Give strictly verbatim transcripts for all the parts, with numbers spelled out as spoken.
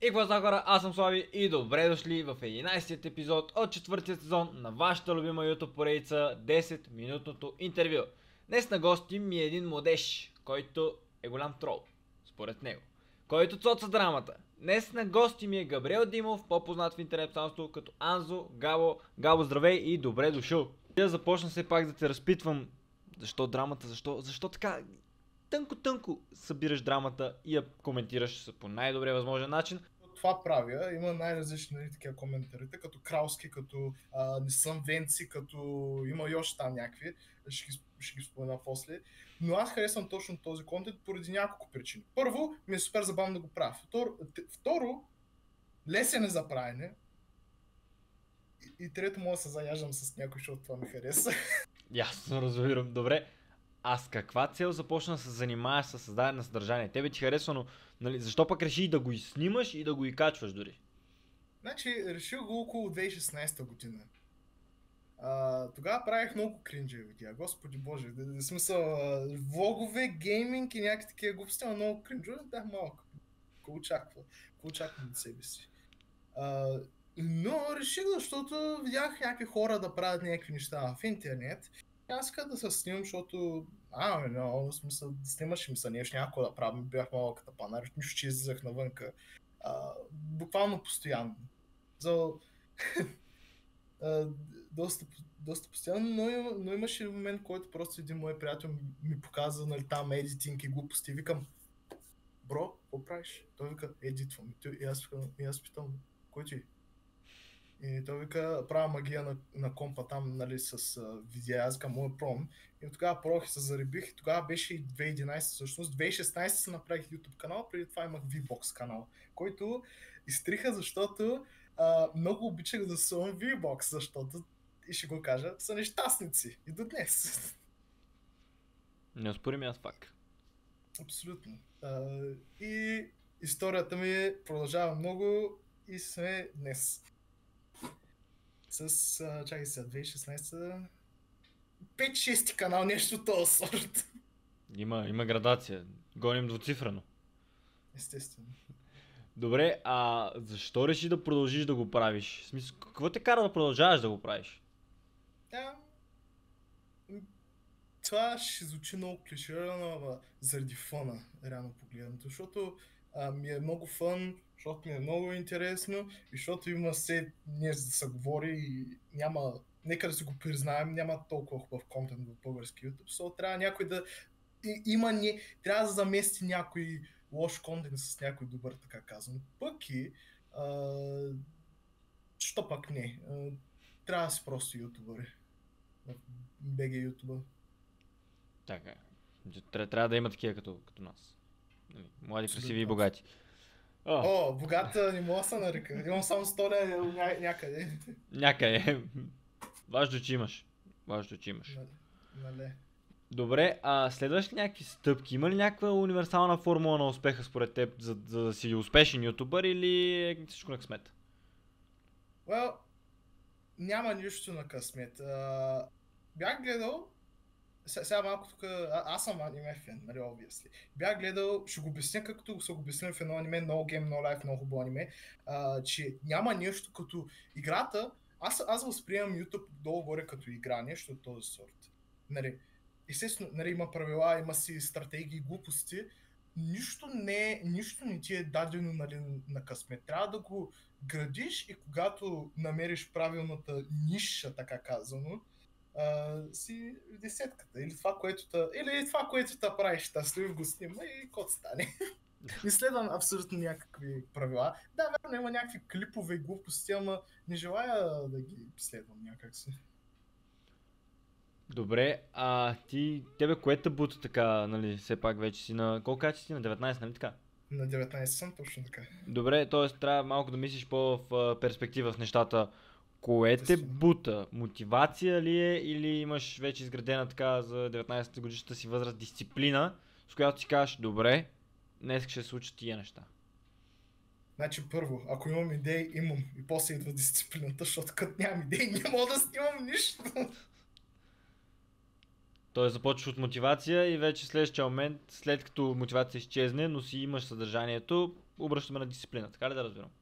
И какво става, хора? Аз съм Слави и добре дошли в единайсетият епизод от четвъртия сезон на вашата любима YouTube поредица десет минутното интервю. Днес на гости ми е един младеж, който е голям трол, според него, който цоца драмата. Днес на гости ми е Габриел Димов, по-познат в интернет пространството като Анзо. Габо, Габо, здравей и добре дошъл. Я започна все пак да те разпитвам защо драмата, защо, защо така тънко-тънко събираш драмата и я коментираш по най-добрия възможен начин. Това правя. Има най-различни нали, такива коментарите, като кралски, като а, не съм венци, като има и още там някакви. Ще ги, ще ги спомена после. Но аз харесвам точно този контент поради няколко причини. Първо, ми е супер забавно да го правя. Второ, второ лесен е за правене. И, и трето, мога да се заяждам с някой, защото това ми хареса. Ясно, разбирам. Добре. А с каква цел започна да се занимаваш с създаване на съдържание? Тебе ти харесва, но нали, защо пък реши да го и снимаш и да го и качваш дори? Значи, решил го около две хиляди и шестнайсета година. А, тогава правих много кринджеви видеа, господи боже, в смисъл влогове, гейминг и някакви такива глупости, но много кринджови, бях малко. Ко очаква, ко очаквам от себе си. А, но реших, защото видях някакви хора да правят някакви неща в интернет. И аз исках да се снимам, защото, а, не, в смисъл, да снимаш и ми са нещо някакво да правим, бях малко като панар, нищо, че излизах навънка. А, буквално постоянно. За... Uh, доста, доста постоянно, но, но имаше момент, който просто един мой приятел ми показа нали, там едитинг и глупости. Викам, бро, какво правиш? Той вика, едитвам. И аз, и аз питам, кой ти? И той вика, правя магия на, на компа там, нали, с uh, видеа, аз към моя пром. И тогава прох и се заребих. И тогава беше и две хиляди и единайсета, всъщност. две хиляди и шестнайсета се направих YouTube канал, преди това имах V-Box канал, който изтриха, защото Uh, много обичах да сувам V-Box, защото, и ще го кажа, са нещастници. И до днес. Неоспоримият факт. Абсолютно. Uh, и историята ми продължава много и сме днес. С, uh, чакай сега, две хиляди и шестнайсета пет-шести канал, нещо този сорт. Има, има градация. Гоним двуцифрено. Естествено. Добре, а защо реши да продължиш да го правиш? В смисъл, какво те кара да продължаваш да го правиш? Да. Това ще звучи много клиширано, но заради фъна, реално погледнато, защото а, ми е много фън, защото ми е много интересно и защото има все нещо да се говори и няма, нека да си го признаем, няма толкова хубав контент в български YouTube, so, трябва някой да и, има не, трябва да замести някой лош контент с някой добър, така казвам. Пък и а, що пък не, а, трябва да си просто ютубъри. би джи ютубър. Така. Трябва, трябва да има такива като, като нас. Млади, Абсолютно. красиви и богати. О, О богата не мога да се нарека. Имам само сто лева ня- някъде. Някъде. Важно, че имаш. Важно, че имаш. Нали. Добре, а следваш ли някакви стъпки? Има ли някаква универсална формула на успеха според теб, за, за да си успешен ютубър или е всичко на късмет? Well, няма нищо на късмет. Uh, бях гледал, сега малко тук, а, аз съм аниме фен, нали, obviously. Бях гледал, ще го обясня както са го обяснили в едно аниме, No Game, No Life, много хубаво аниме, uh, че няма нещо като играта. Аз, аз възприемам YouTube долу-горе като игра, нещо от този сорт. Нали, естествено, нали, има правила, има си стратегии, глупости. Нищо не, нищо не ти е дадено нали, на късмет. Трябва да го градиш и когато намериш правилната ниша, така казано, Uh, си в десетката, или това, което та, или това, което та правиш, та стои в го снима и код стане. Не следвам абсолютно някакви правила. Да, верно, има някакви клипове и глупости, ама не желая да ги следвам някакси. Добре, а ти, тебе кое те бута така, нали, все пак вече си на, колко кажа си на деветнайсет, нали така? На деветнайсет съм, точно така. Добре, т.е. трябва малко да мислиш по-в перспектива в нещата. Кое те бута? Мотивация ли е или имаш вече изградена така за деветнайсета годишната си възраст дисциплина, с която си кажеш, добре, днес ще се случат тия неща? Значи първо, ако имам идеи, имам и после идва дисциплината, защото като нямам идеи, не мога да снимам нищо. Той започва от мотивация и вече следващия момент, след като мотивация изчезне, но си имаш съдържанието, обръщаме на дисциплина. Така ли да разбирам?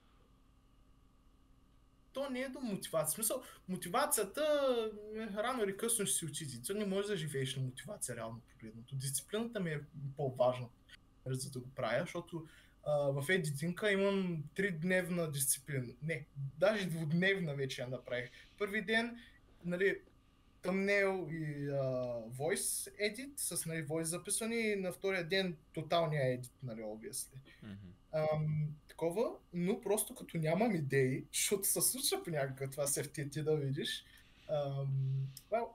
То не е до мотивация. В смисъл, мотивацията е, рано или късно ще си отиде. То не може да живееш на мотивация, реално погледното. Дисциплината ми е по-важна, за да го правя, защото а, в едитинга имам тридневна дисциплина. Не, даже двудневна вече я направих. Първи ден, нали, thumbnail и а, voice edit с, нали, voice записване и на втория ден тоталния edit, нали, obviously. Mm-hmm. Ам, такова, но просто като нямам идеи, защото се случва понякога това се в ти да видиш, ам, well,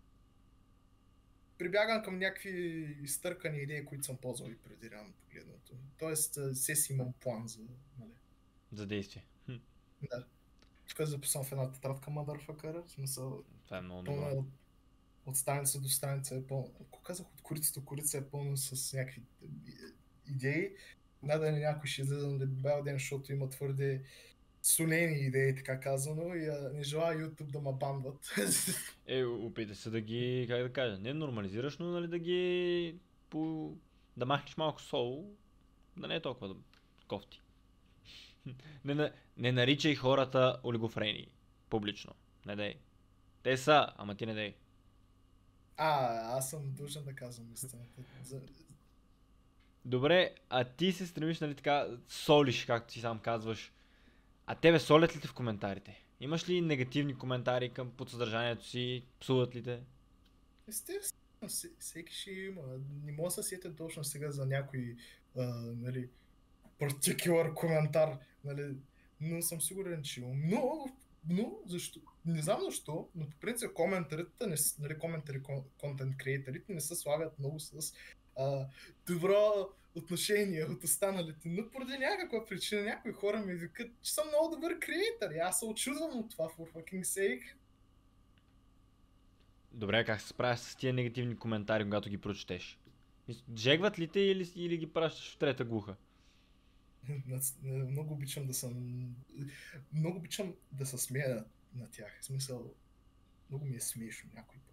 прибягам към някакви изтъркани идеи, които съм ползвал и преди реално погледното. Тоест, а, все си имам план за, нали, За действие. Хм. да. Тук е записвам в една тетрадка motherfucker, в смисъл, Това е много пълна е добро. от, от страница до страница е пълно. Ако казах от курица до курица е пълно с някакви и- идеи. Надали някой ще излезе на дебел ден, защото има твърде солени идеи, така казано, и а, не желая YouTube да ме банват. Е, опитай се да ги, как да кажа, не нормализираш, но нали да ги по... да махнеш малко сол, да не е толкова да... кофти. не, на... не наричай хората олигофрени. Публично. Не дей. Те са, ама ти не дей. А, аз съм длъжен да казвам истината. За... Добре, а ти се стремиш, нали така, солиш, както ти сам казваш. А тебе солят ли те в коментарите? Имаш ли негативни коментари към под съдържанието си? Псуват ли те? Естествено, се- всеки ще има. Не мога да се сетя точно сега за някой, а, нали, particular коментар, нали, но съм сигурен, че имам. Но, но, защо? Не знам защо, но по принцип коментарите, не, с- нали, коментари, контент креаторите не се славят много с а, добро отношение от останалите, но поради някаква причина някои хора ми викат, че съм много добър креатор и аз се очудвам от това, for fucking sake. Добре, как се справяш с тия негативни коментари, когато ги прочетеш? Мис- Жегват ли те или, или ги пращаш в трета глуха? Нац- Много обичам да съм... Много обичам да се смея на тях. В смисъл, много ми е смешно някой път.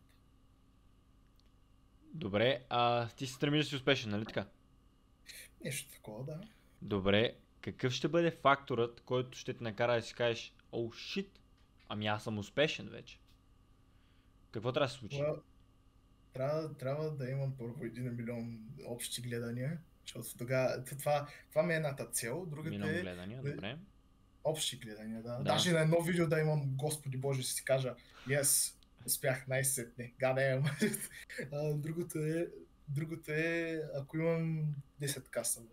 Добре, а ти се стремиш да си успешен, нали така? Нещо такова, да. Добре, какъв ще бъде факторът, който ще те накара да си кажеш, о, шит, ами аз съм успешен вече? Какво трябва да се случи? Това, трябва, трябва да имам първо един милион общи гледания, защото тогава това, това ми е едната цел. Другата Милион е гледания, да- добре. общи гледания, да. Да. Даже на едно видео да имам, Господи Боже, ще си кажа, yes, успях, най-сетне, гадаем. Другото е, другото е, ако имам десет касава.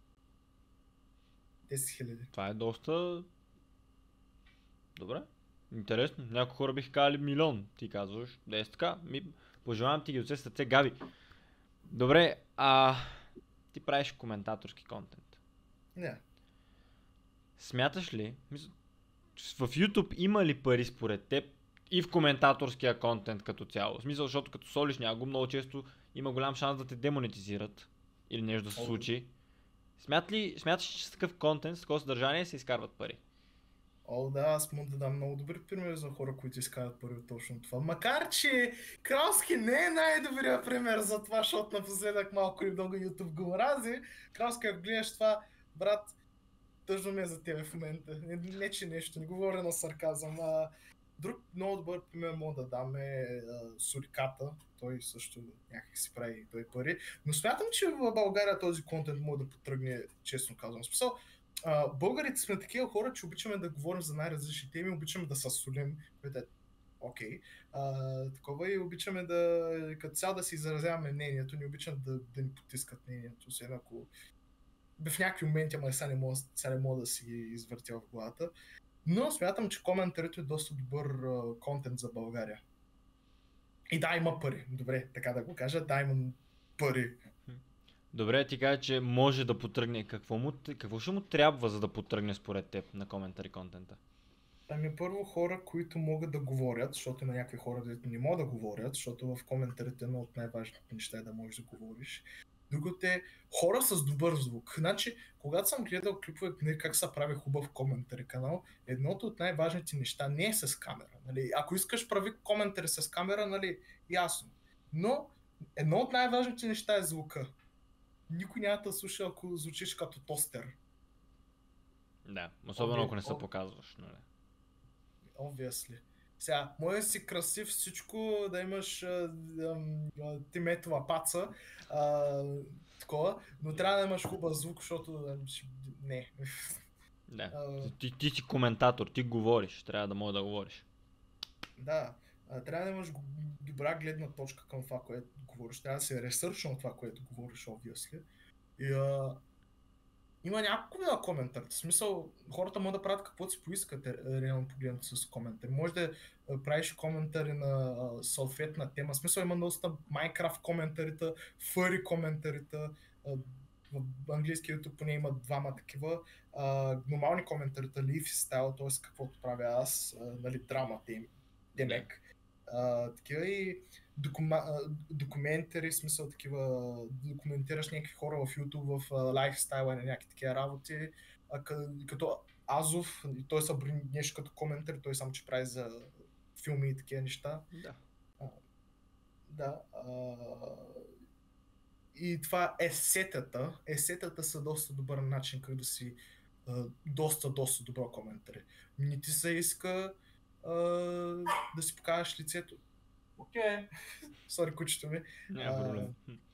десет хиляди. Това е доста... Добре. Интересно. Някои хора биха казали милион. Ти казваш, да е така. Ми... Пожелавам ти ги от все сърце, Габи. Добре, а... Ти правиш коментаторски контент. Не. Смяташ ли, мисля, в YouTube има ли пари според теб и в коментаторския контент като цяло? В смисъл, защото като солиш някого, много често има голям шанс да те демонетизират или нещо да се О. случи. Смят ли, смяташ ли, че с такъв контент, с такова съдържание се изкарват пари? О, да, аз мога да дам много добри примери за хора, които изкарат първи от точно това. Макар, че Кралски не е най-добрият пример за това, защото напоследък малко и много YouTube го мрази. Кралски, ако гледаш това, брат, тъжно ми е за тебе в момента. Не, не че нещо, не говоря на сарказъм. А, друг много добър пример мога да дам е а, Суриката. Той също някак си прави и той пари. Но смятам, че в България този контент може да потръгне, честно казвам. В смисъл, а, българите сме такива хора, че обичаме да говорим за най-различни теми, обичаме да се солим, което е окей. Okay. Такова и обичаме да, като цяло да си изразяваме мнението, не обичам да, да ни потискат мнението. Освен ако в някакви моменти, ама сега не мога, сега не мога да си ги извъртя в главата. Но смятам, че коментарите е доста добър а, контент за България. И да, има пари. Добре, така да го кажа. Да, имам пари. Добре, ти кажа, че може да потръгне. Какво, му, какво ще му трябва, за да потръгне според теб на коментари контента? Ами първо хора, които могат да говорят, защото има някакви хора, които не могат да говорят, защото в коментарите едно от най-важните неща е да можеш да говориш. Другото е хора с добър звук. Значи, когато съм гледал клипове как се прави хубав коментари канал, едното от най-важните неща не е с камера. Нали? Ако искаш прави коментари с камера, нали, ясно. Но едно от най-важните неща е звука. Никой няма да слуша, ако звучиш като тостер. Да, особено Обви- ако не се об- показваш. Нали? Obviously. Сега, може да си красив всичко, да имаш а, ам, а, тиметова паца, а, такова, но трябва да имаш хубав звук, защото а, ще- не. Да. А, Ти, ти си коментатор, ти говориш, трябва да мога да говориш. да, а, трябва да имаш г- добра гледна точка към това, което говориш. Трябва да се ресърчно на това, което говориш, obviously. И а, има няколко вида коментари. В смисъл, хората могат да правят каквото си поискат, е, реално погледнато с коментари. Може да а, правиш коментари на а, съответна тема. В смисъл има доста Minecraft коментарите, фъри коментарите. А, в английски YouTube поне има двама такива. А, нормални коментарите, Leafy Style, т.е. каквото правя аз, а, нали, драмата им, демек. А, такива и докума, а, документари, в смисъл такива, документираш някакви хора в YouTube, в лайфстайла на някакви такива работи, а, къ- като Азов, и той са брои нещо като коментари, той само че прави за филми и такива неща. Да. Да. А, и това есетата, есетата са доста добър начин как да си а, доста, доста добро коментари. Не ти се иска а, да си покажеш лицето. Окей. Okay. Сори, кучето ми. Няма проблем.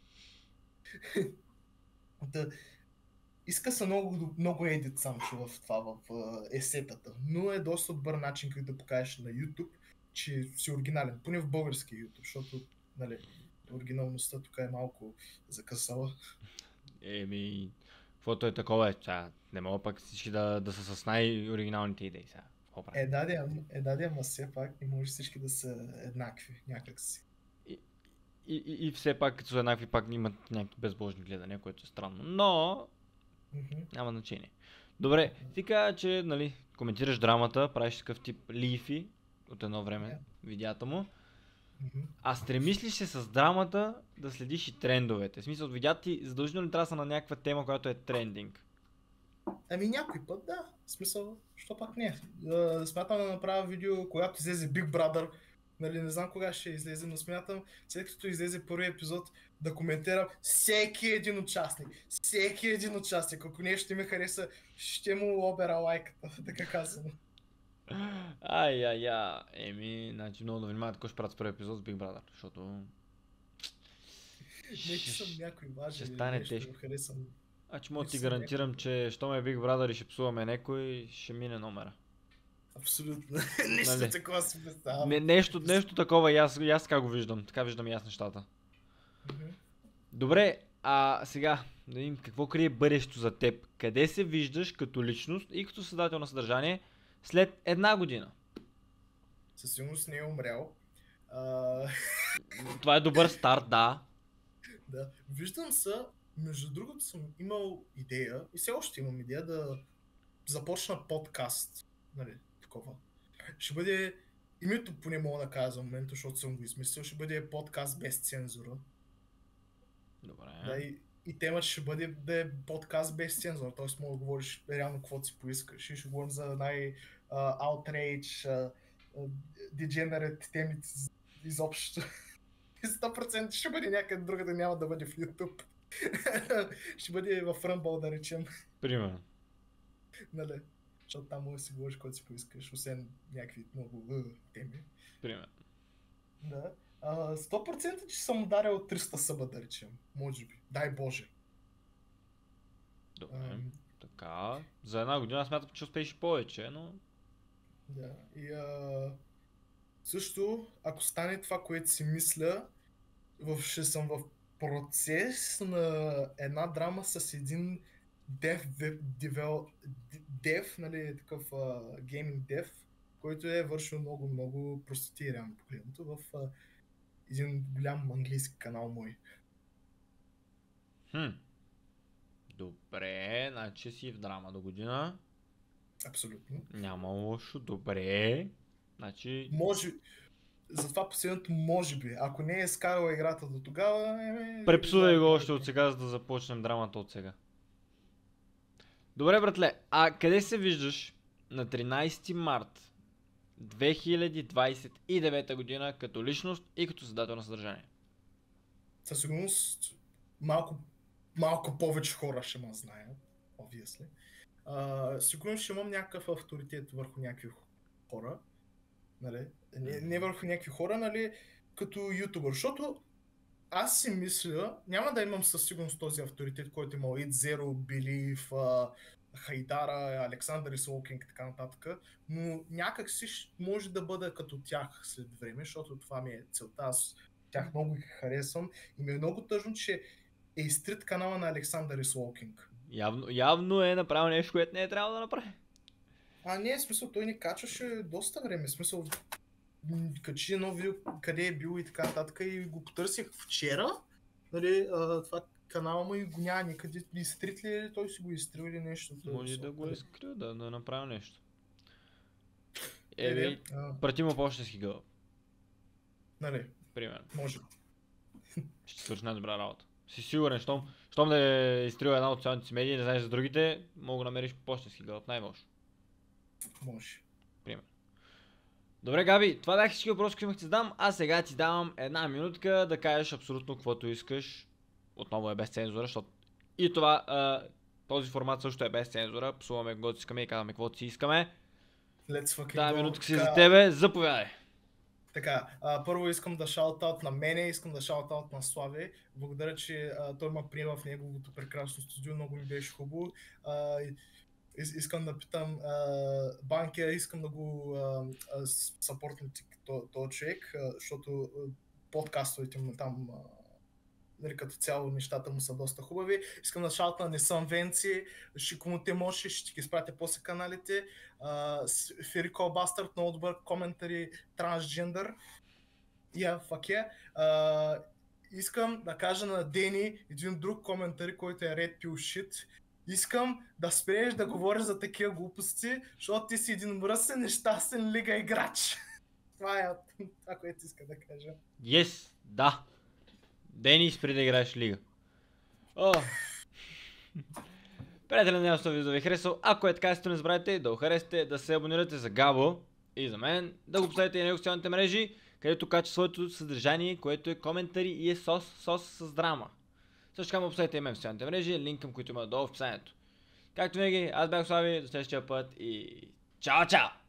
Да. Иска се много, много едит самче в това, в uh, есетата, но е доста добър начин как да покажеш на YouTube, че си оригинален, поне в български YouTube, защото, нали, оригиналността тук е малко закъсала. Еми, каквото е такова е, ча, не мога пак всички да, да са с най-оригиналните идеи сега. Какво правим? Е, даде, ама- е, даде, ама все пак не може всички да са еднакви, някакси. И, и, и, и все пак, като са еднакви, пак имат някакви безбожни гледания, което е странно. Но, Мгм. няма значение. Добре, ти каза, че, нали, коментираш драмата, правиш такъв тип лифи от едно време, Да. видеята му. Мгм. А стремиш ли се с драмата да следиш и трендовете? В смисъл, от видеята ти задължително ли трябва да са на някаква тема, която е трендинг? Ами някой път, да. В смисъл, що пак не. А, смятам да направя видео, когато излезе Big Brother. Нали, не знам кога ще излезе, но смятам, след като излезе първи епизод, да коментирам всеки един участник. Всеки един участник. Ако нещо ще ми хареса, ще му обера лайката, така казано. Ай, ай, ай, еми, значи много да внимавате кой ще правят с първи епизод с Big Brother, защото... Не, че съм някой важен. ще или стане нещо, тежко. но Харесам. Значи мога да ти съм гарантирам, някой. че щом е Big Brother и ще псуваме някой, ще мине номера. Абсолютно. Нещо Нали? такова си представям. Не, нещо, нещо такова и аз, и аз така го виждам, така виждам и аз нещата. Мгм. Добре, а сега да видим какво крие бъдещето за теб. Къде се виждаш като личност и като създател на съдържание след една година? Със сигурност не е умрял. А, Това е добър старт, да. да. Виждам се, между другото съм имал идея и все още имам идея да започна подкаст. Нали, такова. Ще бъде, името поне мога да кажа за момента, защото съм го измислил, ще бъде подкаст без цензура. Добре. Да, и, и темата ще бъде да е подкаст без цензура, т.е. мога да говориш реално каквото си поискаш. И ще говорим за най-outrage, degenerate теми изобщо. И сто процента ще бъде някъде другаде, няма да бъде в YouTube. Ще бъде в Rumble, да речем. Примерно. Нали? Защото там може да си говориш който си поискаш, освен някакви много uh, теми. Примерно. Да. А, сто процента че съм ударил триста съба, да речем. Може би. Дай Боже. Добре. Ам, Така. За една година смятам, че успееш и повече, но... Да. И а, също, ако стане това, което си мисля, в, ще съм в процес на една драма с един дев, дев, дев нали, такъв гейминг дев, който е вършил много, много простоти, реално погледнато, в а, един голям английски канал мой. Хм. Добре, значи си в драма до година. Абсолютно. Няма лошо, добре. Значи... Може, затова последното може би. Ако не е скарала играта до тогава, е... Препсувай го още от сега, за да започнем драмата от сега. Добре, братле, а къде се виждаш на тринайсети март две хиляди двайсет и девета година като личност и като създател на съдържание? със сигурност малко, малко повече хора ще ме знаят, obviously. Uh, сигурно ще имам някакъв авторитет върху някакви хора, нали? Не, не върху някакви хора, нали, като ютубър, защото аз си мисля, няма да имам със сигурност този авторитет, който имал Ид Зеро, Белив, uh, Хайдара, Александър Исолкинг и така нататък, но някак си може да бъда като тях след време, защото това ми е целта, аз тях много ги харесвам и ми е много тъжно, че е изтрит канала на Александър Исолкинг. Явно, явно е направил нещо, което не е трябвало да направи. А не, в смисъл, той ни качваше доста време, в смисъл, качи едно видео къде е бил и така нататък и го потърсих вчера, нали, а, това канала му и го няма никъде, изтрит ли е, той си го изтрил или нещо. Може да го е скрил, да, да направи нещо. Еми, Еми, прати му почтенски гълъб. Нали, примерно. може. Ще свърши най-добра работа. Си сигурен, щом, щом да е изтрил една от социалните си медии, не знаеш за другите, мога да намериш почтенски гълъб, най-може. Може. Примерно. Добре, Габи, това бяха всички въпроси, които имах ти задам, а сега ти давам една минутка да кажеш абсолютно каквото искаш. Отново е без цензура, защото и това, а, този формат също е без цензура. Псуваме каквото искаме и казваме каквото си искаме. Let's fucking Да, go. минутка си Така, за тебе, заповядай. Така, а, първо искам да шаутаут на мене, искам да шаутаут на Слави. Благодаря, че а, той ме приема в неговото прекрасно студио, много ми беше хубаво. А, Is, искам да питам uh, Банкя, искам да го uh, съпортнем този човек, uh, защото uh, подкастовете му там uh, нали, като цяло нещата му са доста хубави. Искам да шаутна Не съм Венци, ще кому те може, ще ги изпратя после каналите. Uh, Ферико Бастърд, много добър коментари, трансджендър. Yeah, fuck yeah. Uh, искам да кажа на Дени един друг коментари, който е Red Pill Shit. Искам да спреш да говориш за такива глупости, защото ти си един мръсен, нещастен лига играч. Това е това, което иска да кажа. Yes, да. Дени, спри да играеш лига. О. Приятели, надявам се ви да ви е харесал. Ако е така, сте не забравяйте да го харесате, да се абонирате за Габо и за мен, да го поставите и на социалните мрежи, където кача своето съдържание, което е коментари и е сос, сос с драма. Също така му поставите и мен в социалните мрежи, линк към които има долу в описанието. Както винаги, аз бях Слави, до следващия път и чао, чао!